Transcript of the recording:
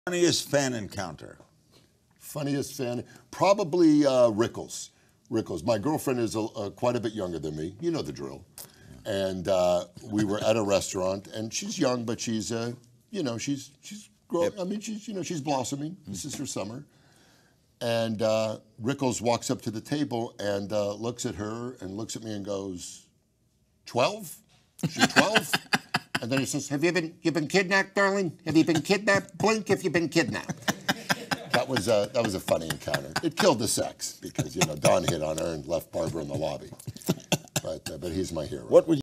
Funniest fan encounter? Funniest fan? Probably Rickles. Rickles. My girlfriend is quite a bit younger than me. You know the drill. And we were at a restaurant, and she's young, but she's, she's growing. I mean, she's blossoming. This is her summer. And Rickles walks up to the table and looks at her and looks at me and goes, 12? She's 12? And then he says, Have you been kidnapped, darling? Have you been kidnapped? Blink if you've been kidnapped. That was a funny encounter. It killed the sex because, Don hit on her and left Barbara in the lobby. But he's my hero. What would